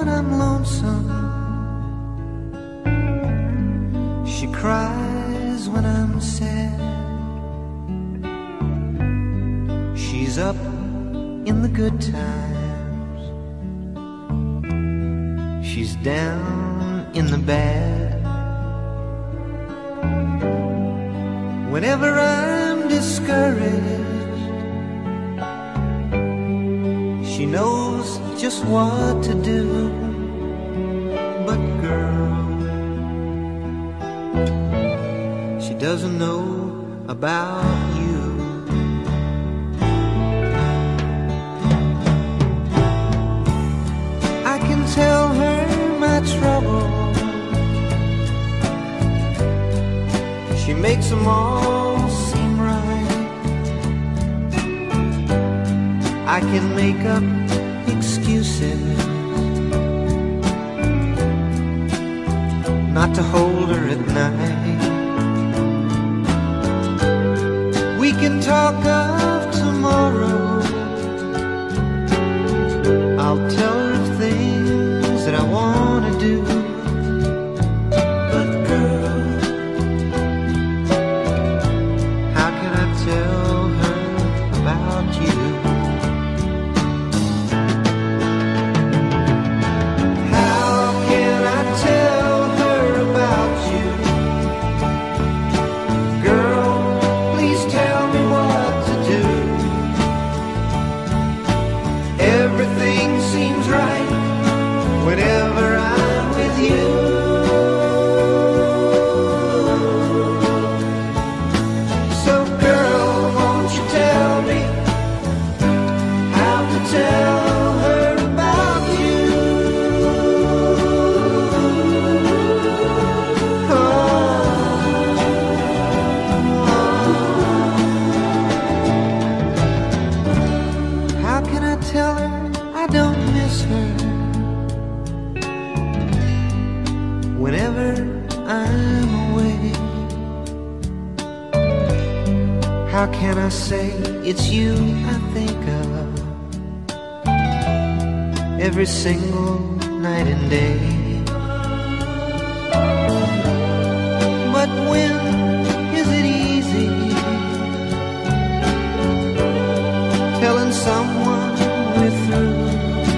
when I'm lonesome. She cries when I'm sad. She's up in the good times. She's down in the bad. Whenever I'm discouraged, she knows just what to do. But girl, she doesn't know about you. I can tell her my trouble. She makes them all seem right. I can make up excuses not to hold her at night. We can talk of tomorrow. I'll tell her of things that I want to do. But girl, how can I tell her about you? How can I tell her about you? Girl, please tell me what to do. Everything seems right whenever I'm with you. So girl, won't you tell me how to tell her about you? How can I tell her I don't miss her whenever I'm away? How can I say it's you I think of every single night and day? But when is it easy telling someone we're through?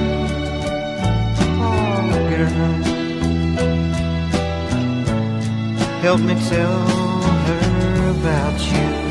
Oh, girl, help me tell her about you.